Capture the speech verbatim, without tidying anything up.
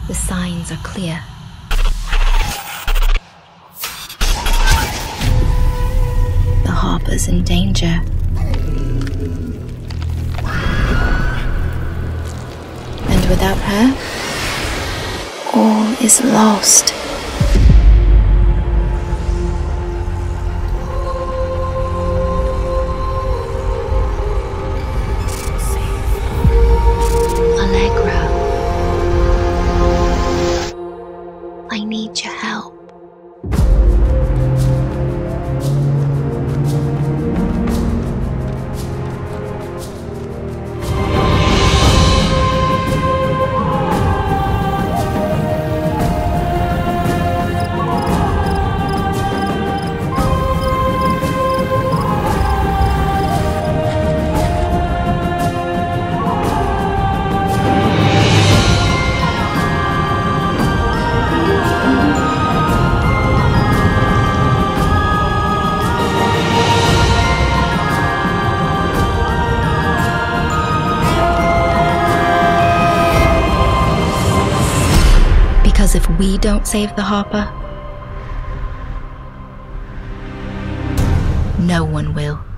The signs are clear. The Harpa's in danger. And without her, all is lost. Allegra, I need your help. Because if we don't save the Harpa, no one will.